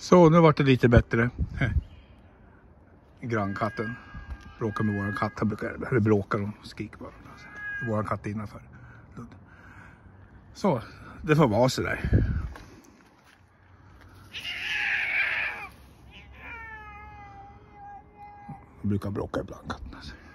Så nu vart det lite bättre. Grannkatten bråkar med våran katt. Han brukar, eller bråkar och skriker bara. Våran katt innanför. Så, det får vara så där. Brukar bråka ibland katten. Alltså.